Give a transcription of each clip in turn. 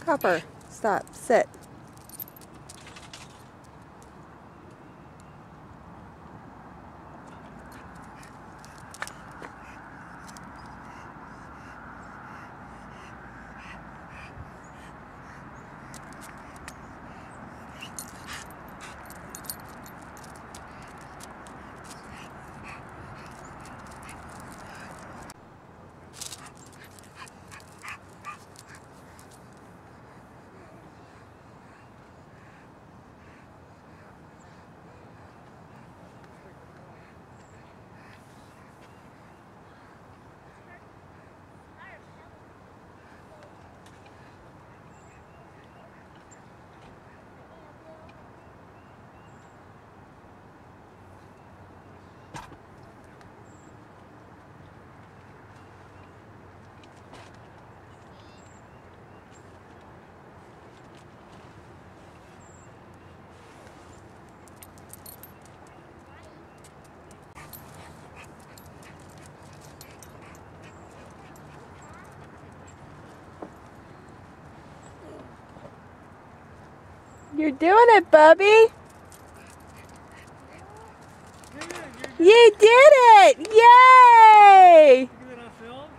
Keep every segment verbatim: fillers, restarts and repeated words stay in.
Copper, stop, sit. You're doing it, Bubby. You did it! Yay! You get it on film?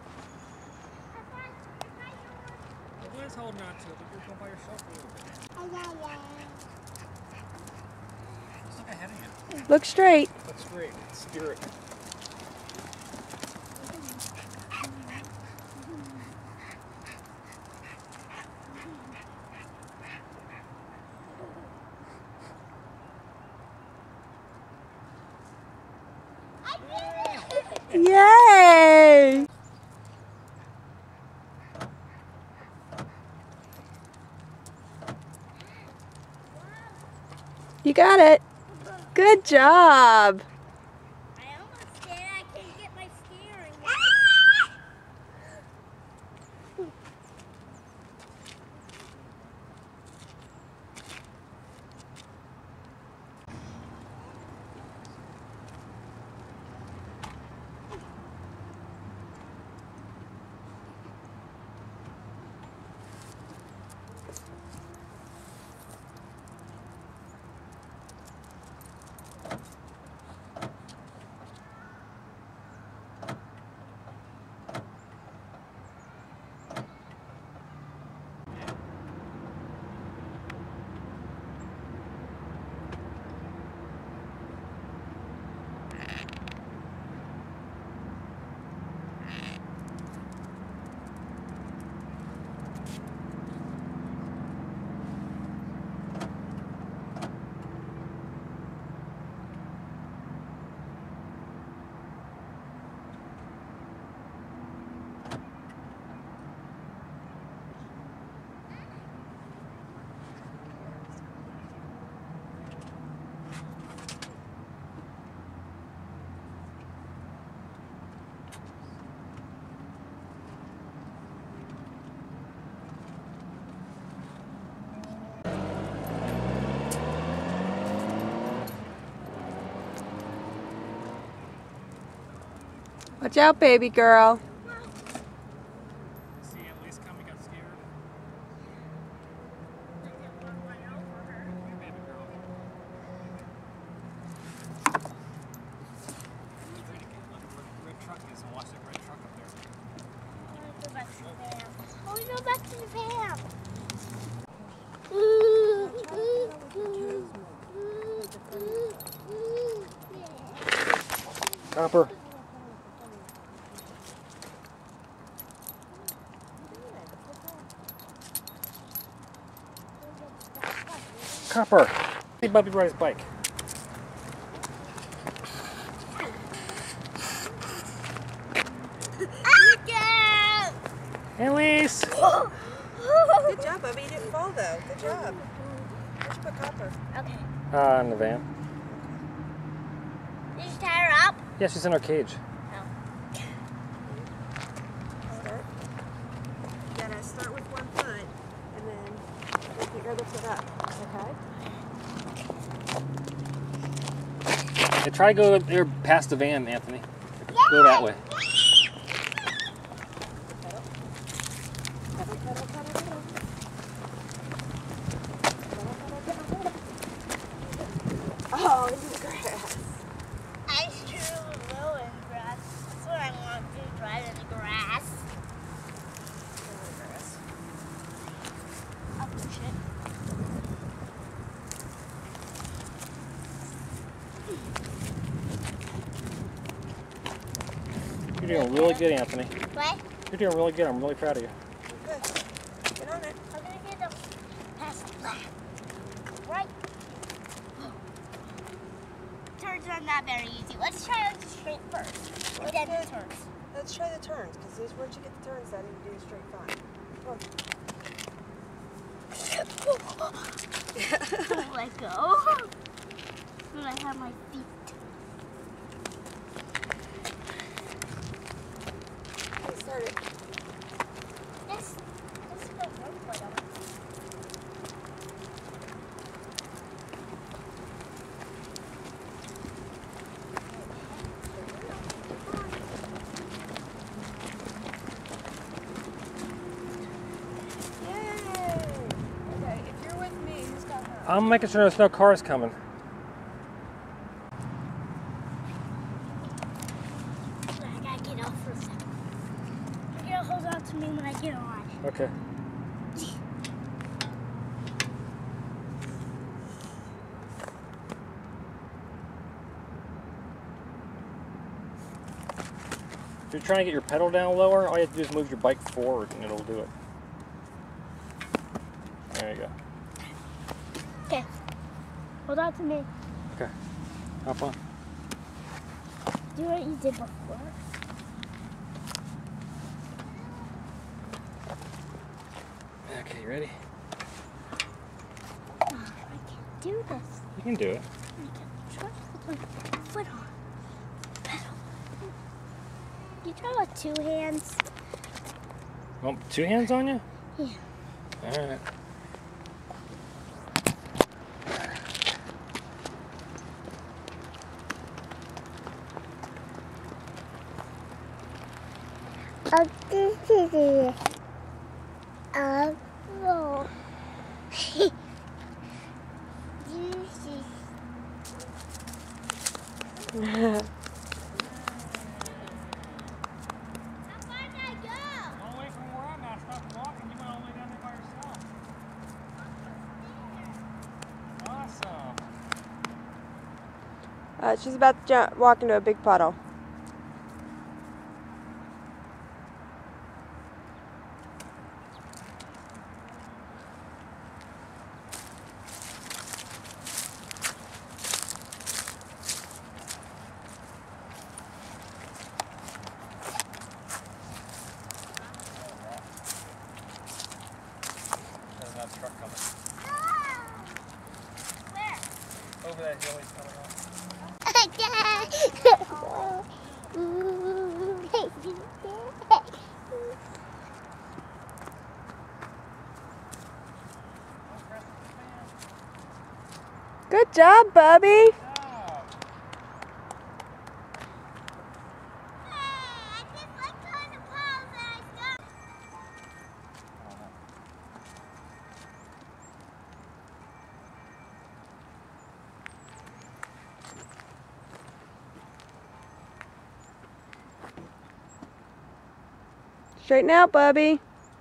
Everyone's holding on to it, but you're going by yourself a little bit. Just look ahead of you. Look straight. Look straight. Spirit. Yay! You got it. Good job. I almost did. I can't get my steering. Watch out, baby girl. See Annalise come, we got scared. Here, baby girl. Try to get where the red truck is and watch that red truck up there. Go back to the van. Oh, we go back to the van. Copper. Copper. Hey, Bubby ride his bike. Annalise! Good job, Bubby. You didn't fall, though. Good job. Where'd you put Copper? Okay. Uh, in the van. Did you tie her up? Yeah, she's in her cage. Start. You gotta start with one foot, and then lift your other foot up. Okay? Hey, try to go there past the van, Anthony. Go that way. Pedal, pedal, pedal, pedal. You're doing really good, Anthony. What? You're doing really good. I'm really proud of you. Good. Get on it. I'm gonna get them past that. Right. Turns are not very easy. Let's try out the straight first. And then the turns. Let's try the turns, because these once you get the turns, that you do straight fine. Come on. Don't let go. When I have my feet. Okay, start it. Yes. Let's go. Don't on. I'm making sure there's no cars coming. I gotta get off for a second. You gotta hold on to me when I get on. Okay. If you're trying to get your pedal down lower, all you have to do is move your bike forward and it'll do it. There you go. Okay. Hold on to me. Okay. Hop on. Do what you did before. Okay, you ready? Oh, I can't do this. You can do it. I can try to put my foot on. Pedal. You try with two hands. Want two hands on you? Yeah. All right. Oh, this is it. Oh, no. This is... How far did I go? All the way from where I'm at, stop walking. You went all the way down there by yourself. Awesome. Uh, she's about to jump, walk into a big puddle. There's another truck coming. Where? Over that hill he's coming up. Good job, Bubby. Straighten out, Bubby.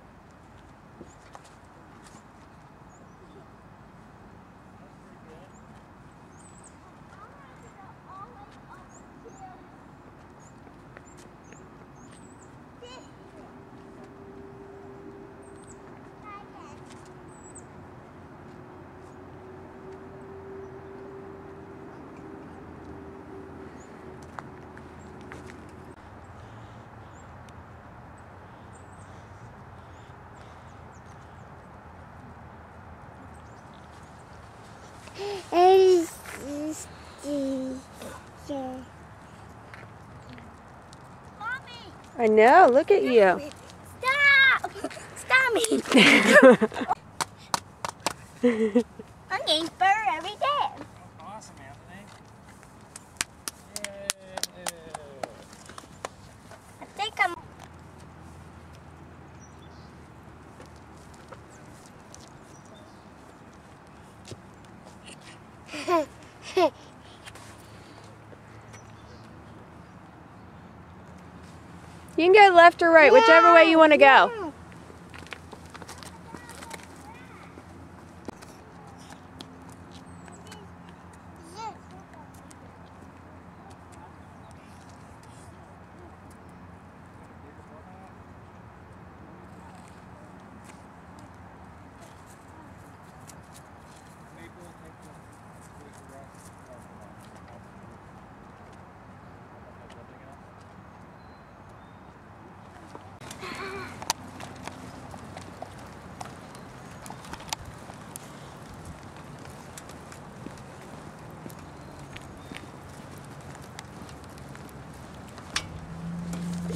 I know, look at you. Stop! Stop me! I'm getting fur every day. Awesome, Anthony. I think I'm... You can go left or right, whichever way you want to go.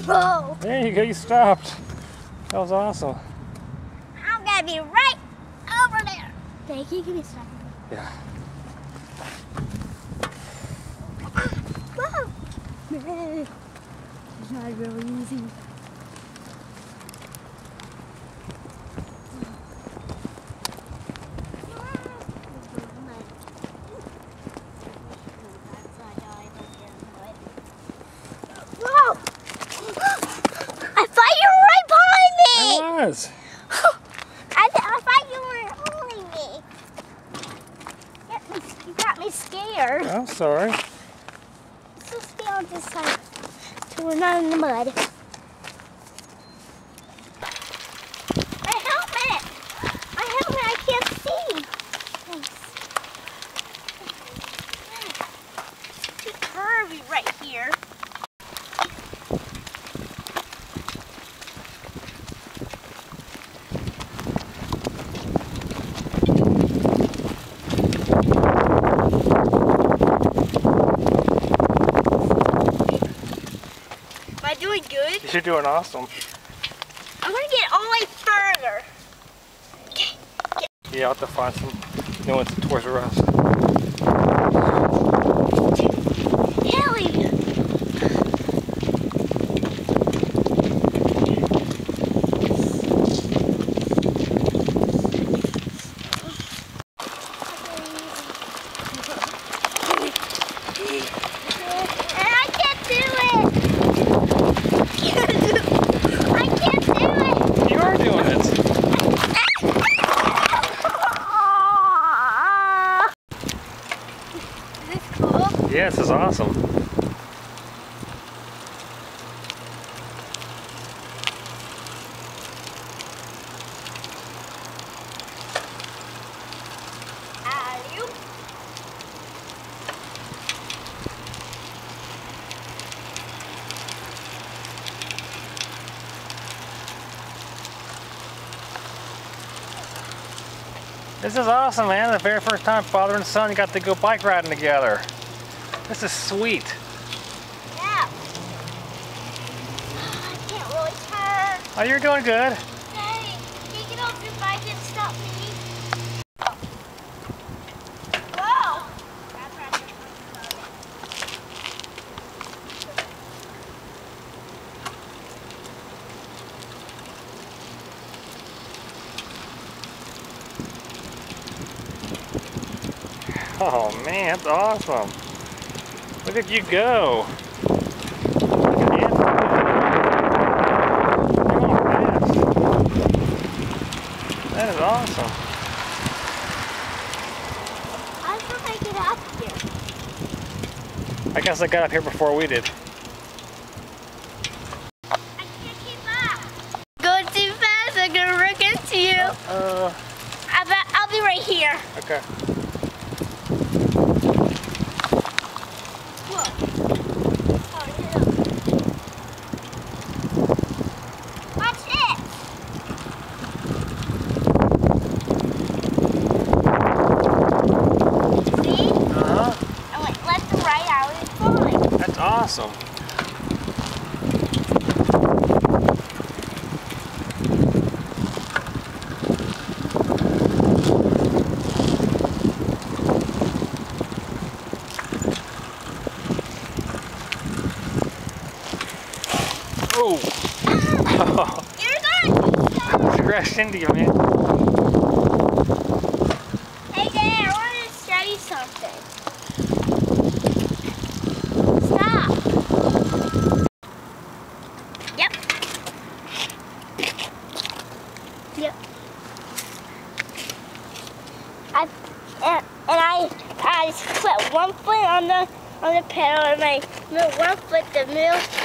Whoa. There you go, you stopped. That was awesome. I'm gonna be right over there. Thank you, give me a second. Yeah. Whoa. It's not really easy. Whoa! I thought you were right behind me! I was. I, th I thought you were holding me. You got me scared. I'm sorry. Let's just be on this side so we're not in the mud. My helmet! My helmet, I can't see. Thanks. It's too curvy right here. Am I doing good? You're doing awesome. I'm gonna get all the way further. Okay. Yeah, I'll have to find some new ones at Toys R Us. Haley! And I can't do it! I can't do it! You are doing it. Is this cool? Yeah, this is awesome. Alley-oop. This is awesome, man. The very first time father and son got to go bike riding together. This is sweet. Yeah. I can't really turn. Oh, you're doing good. Hey, can you get off your bike and stop me? Whoa! Oh man, that's awesome. Look at you go. Look at Anthony. You're going fast. That is awesome. How should I get up here? I guess I got up here before we did. I can't keep up. Going too fast, I'm gonna run into you. Uh, I bet I'll be right here. okay. Whoa. Oh, no. Watch it. See? Uh-huh. I went left and right, I was fine. That's awesome. Oh! You're good. Crashed into you, man. Hey there, I want to show you something. Stop. Yep. Yep. I and, and I I just put one foot on the on the pedal and I moved one foot to move